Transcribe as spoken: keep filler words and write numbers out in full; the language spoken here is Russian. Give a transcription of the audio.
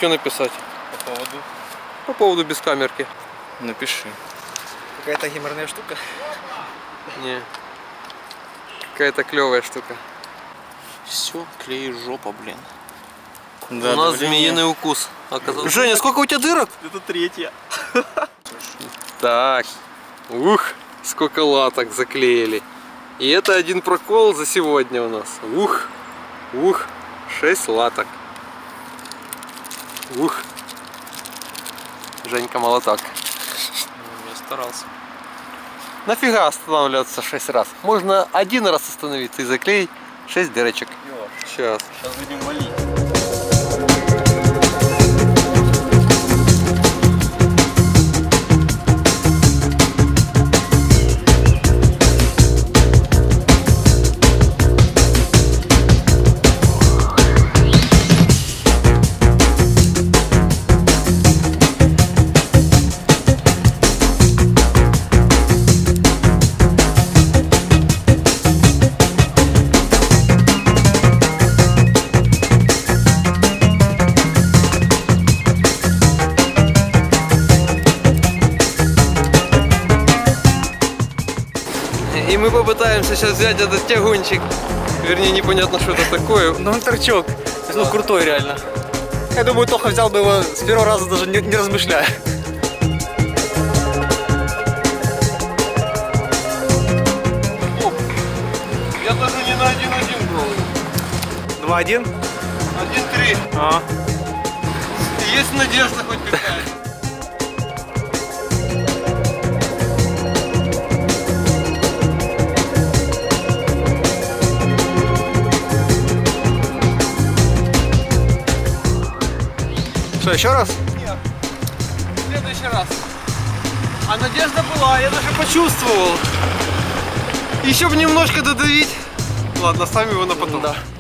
Что написать? По поводу? По поводу бескамерки. Напиши. Какая-то геморная штука? Не. Какая-то клевая штука. Все, клею жопа, блин. Да, у нас змеиный укус оказался. Женя, сколько у тебя дырок? Это третья. Так. Ух, сколько латок заклеили. И это один прокол за сегодня у нас. Ух, ух, шесть латок. Ух. Женька молоток. Я старался. Нафига останавливаться шесть раз? Можно один раз остановиться и заклеить шесть дырочек. Сейчас. Сейчас будем валить. И мы попытаемся сейчас взять этот тягунчик. Вернее, непонятно, что это такое. Ну он торчок. Ну крутой реально. Я думаю, Тоха взял бы его с первого раза, даже не, не размышляя. О, я даже не на один-один был. два-один? один-три. А. Есть надежда хоть какая-то. Что, еще раз? Нет, в следующий раз. А надежда была, я даже почувствовал. Еще бы немножко додавить. Ладно, ставим его на потом. Да.